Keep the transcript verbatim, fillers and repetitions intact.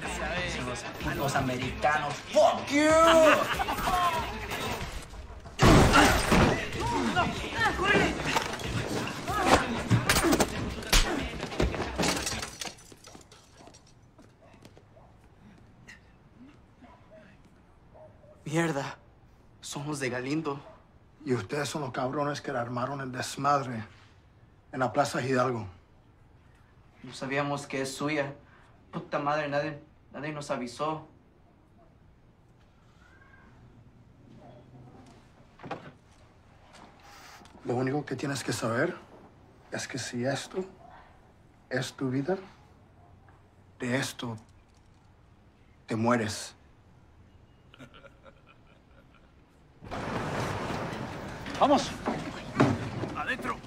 Los, los americanos. ¡Fuck you! Mierda. Son los de Galindo. Y ustedes son los cabrones que le armaron el desmadre en la Plaza Hidalgo. No sabíamos que es suya. Puta madre, nadie, nadie nos avisó. Lo único que tienes que saber es que si esto es tu vida, de esto te mueres. ¡Vamos! ¡Adentro!